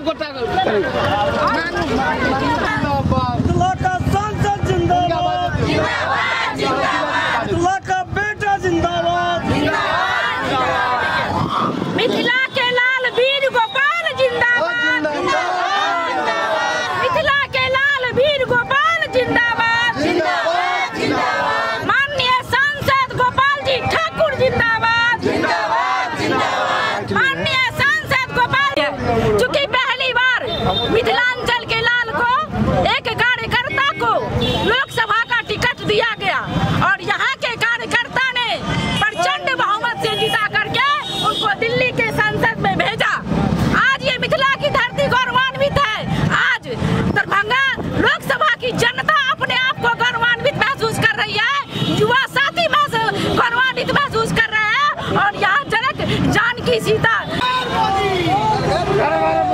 गोटा सांसद जिंदाबाद, मिथिला का बेटा जिंदाबाद, मिथिला के लाल वीर गोपाल जिंदाबाद, मिथिला के लाल वीर गोपाल जिंदाबाद, माननीय सांसद गोपाल जी ठाकुर जिंदाबाद, माननीय सांसद गोपाल। चूंकि पहली बार मिथिलांचल के लाल को एक कार्यकर्ता को लोकसभा का टिकट दिया गया और यहाँ के कार्यकर्ता ने प्रचंड बहुमत से जीता करके उनको दिल्ली के संसद में भेजा। आज ये मिथिला की धरती गौरवान्वित है। आज दरभंगा लोकसभा की जनता अपने आप को गौरवान्वित महसूस कर रही है, युवा साथी गौरवान्वित महसूस कर रहे हैं और यहाँ जनक जानकी सीता